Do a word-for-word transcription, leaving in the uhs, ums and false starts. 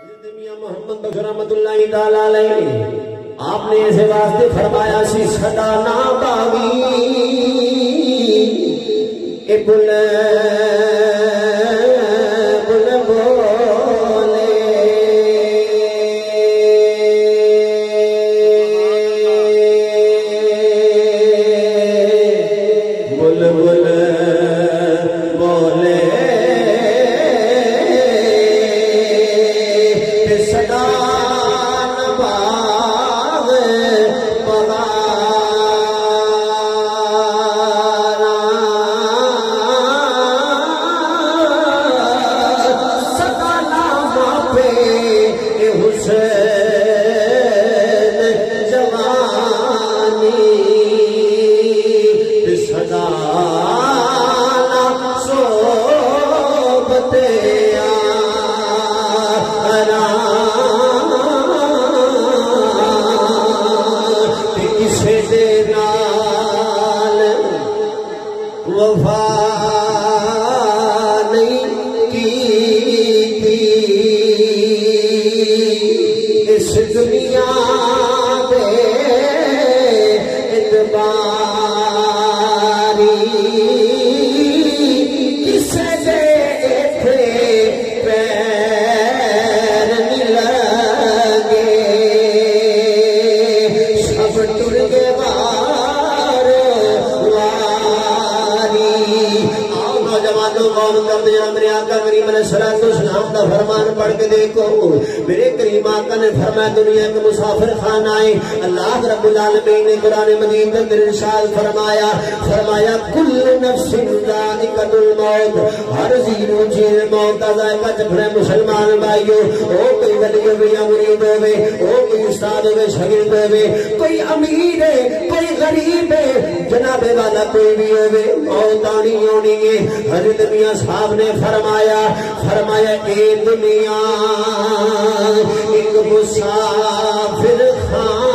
محمد بخش رحمت اللہ تعالی علیہ آپ نے ایسے واسطے فرمایا سی صدا نا باغی اے بل بل بولے بل بل بولے فرمان پڑھ کے دیکھو میرے کریم آقا نے فرمایا دنیا کے مسافر خان آئے اللہ رب العالمین نے قرآن مجید میں ارشاد فرمایا فرمایا کل نفس ذائقۃ الموت ہر زیرو جیل موت کا ذائقہ چکھنا مسلمان بھائیو او کوئی ولی ہوئے یا مرید ہوئے او کوئی استاد ہوئے شاگرد ہوئے کوئی امیر ہے کوئی غریب ہے جناب والا کوئی بھی ہوئے موت آنی ہونی ہے حضرت میاں صاحب نے فرمایا فرمایا اے دنیا ایک مسافر خان